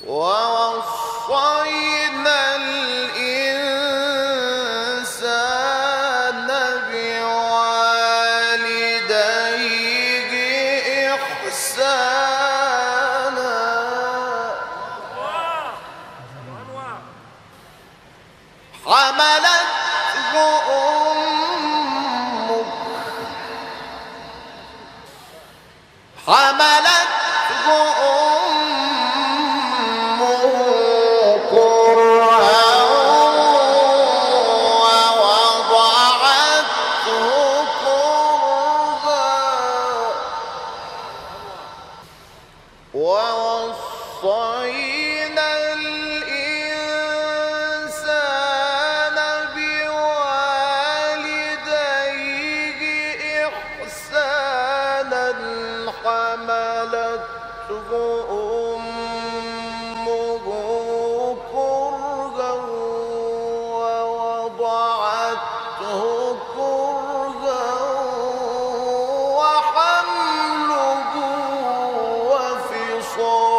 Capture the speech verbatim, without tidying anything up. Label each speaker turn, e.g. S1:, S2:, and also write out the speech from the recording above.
S1: ووصينا الإنسان بوالديه إحسانا حملته أمه حملته أمه كرها ووضعته كرها ووصينا الإنسان بوالديه إحسانا حملته أمه كرها ووضعته كرها وحمله وفصاله